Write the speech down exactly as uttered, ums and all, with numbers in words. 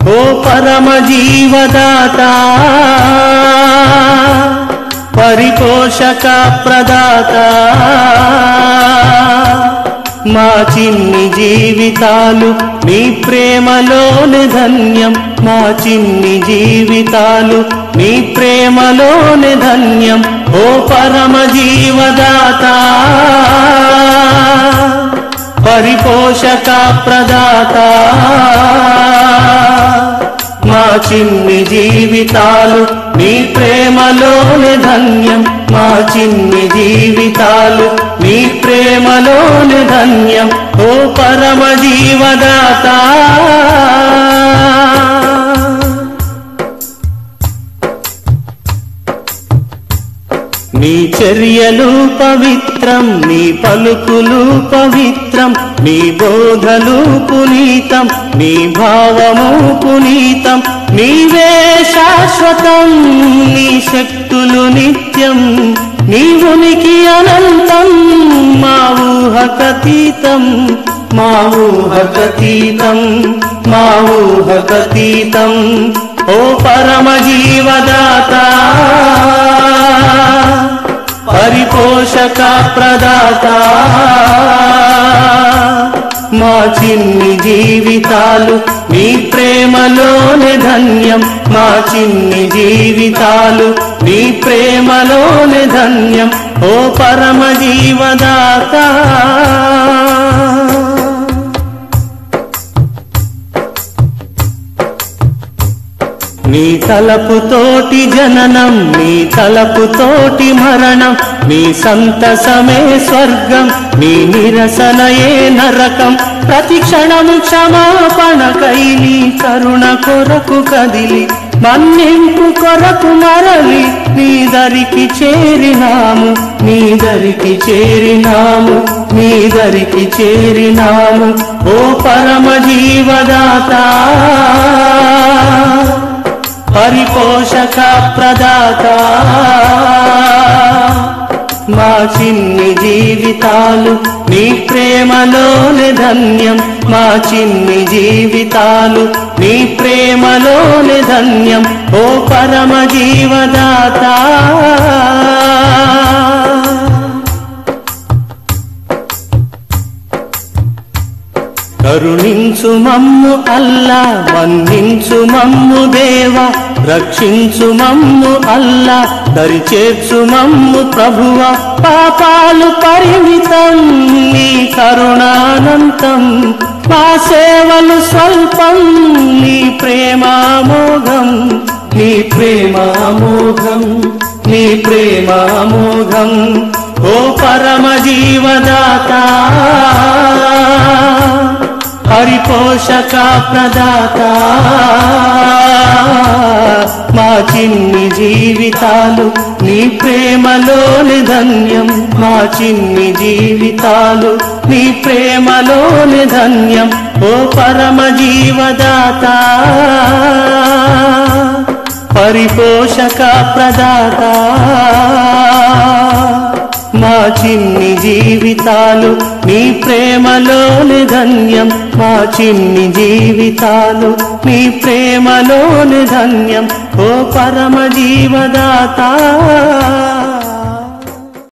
ఓ పరమ జీవదాత పరిపోషక ప్రదాత మా చిన్ని జీవితాలు నీ ప్రేమలోనే ధన్యం మా చిన్ని జీవితాలు నీ ప్రేమలోనే ధన్యం ఓ పరమ జీవదాత పరిపోషక ప్రదాత మా చిన్ని జీవితాలు నీ ప్రేమలోనే ధన్యం మా చిన్ని జీవితాలు నీ ప్రేమలోనే ధన్యం ఓ పరమ జీవదాత నీ చర్యలు పవిత్రం నీ పలుకులు పవిత్రం నీ బోధలు పునీతం నీ భావము పునీతం నీవే శాశ్వతం నీ శక్తులు నిత్యం నీ ఉనికి అనంతం మా ఊహకతీతం మా ఊహకతీతం మా ఊహకతీతం ఓ పరమ జీవదాత పరిపోషక ప్రదాత మా చిన్ని జీవితాలు నీ ప్రేమలోనే ధన్యం మా చిన్ని జీవితాలు నీ ప్రేమలోనే ధన్యం ఓ పరమ జీవదాత నీ తలపుతోటి జననం నీ తలపుతోటి మరణం నీ సంతసమే స్వర్గం నీ నిరసనయే నరకం ప్రతి క్షణము క్షమాపణకై నీ కరుణ కొరకు కదిలి మన్నింపు కొరకు మరలి నీ దరికి చేరినాము నీ దరికి చేరినాము నీ దరికి చేరినాము ఓ పరమ జీవదాత పరిపోషక ప్రదాత మా చిన్ని జీవితాలు నీ ప్రేమలోనే ధన్యం మా చిన్ని జీవితాలు నీ ప్రేమలోనే ధన్యం ఓ పరమ జీవదాత కరుణించు మమ్ము అల్లా మన్నించు మమ్ము దేవా రక్షించు మమ్ము అల్లా దరిచేర్చు మమ్ము ప్రభువ పాపాలు పరిమితం నీ కరుణానంతం మా సేవలు స్వల్పం నీ ప్రేమామోఘం నీ ప్రేమామోఘం నీ ప్రేమామోఘం ఓ పరమ జీవదాత పరిపోషక ప్రదాత మా చిన్ని జీవితాలు నీ ప్రేమలోని ధన్యం మా చిన్ని జీవితాలు నీ ప్రేమలోని ధన్యం ఓ పరమ జీవదాత పరిపోషక ప్రదాత మా చిన్ని జీవితాలు నీ ప్రేమలోని ధన్యం మా చిన్ని జీవితాలు నీ ప్రేమలోని ధన్యం ఓ పరమ జీవదాత